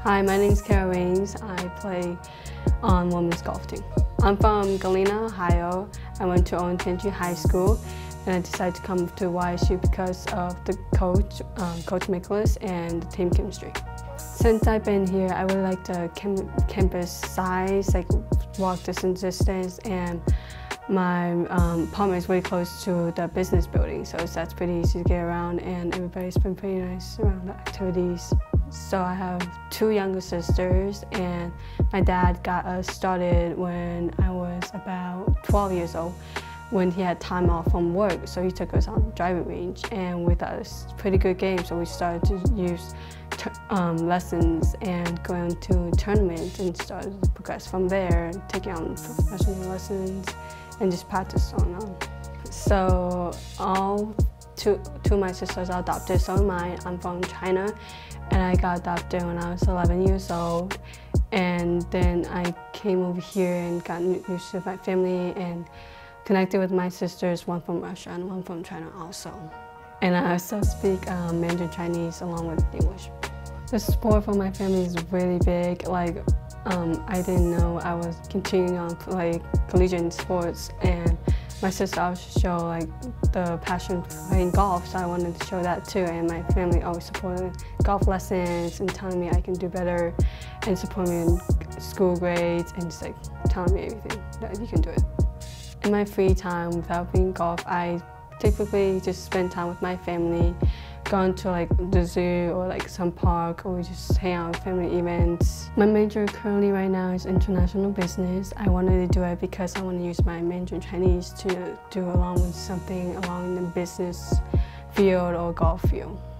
Hi, my name is Kara Wings. I play on women's golf team. I'm from Galena, Ohio. I went to Owen Tangent High School, and I decided to come to YSU because of the coach, Coach Nicholas, and the team chemistry. Since I've been here, I really like the campus size, like walk distance, and my apartment is really close to the business building, so that's pretty easy to get around, and everybody's been pretty nice around the activities. So I have two younger sisters, and my dad got us started when I was about 12 years old, when he had time off from work, so he took us on the driving range, and we thought it was a pretty good game, so we started to use lessons and going to tournaments and started to progress from there, taking on professional lessons and just practice on. So two of my sisters are adopted, so am I. I'm from China, and I got adopted when I was 11 years old. And then I came over here and got used to my family and connected with my sisters, one from Russia and one from China also. And I also speak Mandarin Chinese along with English. The sport for my family is really big. I didn't know I was continuing on collegiate sports, and my sister always showed the passion for playing golf, so I wanted to show that too. And my family always supported golf lessons and telling me I can do better, and support me in school grades, and just telling me everything that you can do it. In my free time without playing golf, I typically just spend time with my family, going to the zoo or some park, or just hang out with family events. My major currently right now is international business. I wanted to do it because I want to use my Mandarin Chinese to do along with something along in the business field or golf field.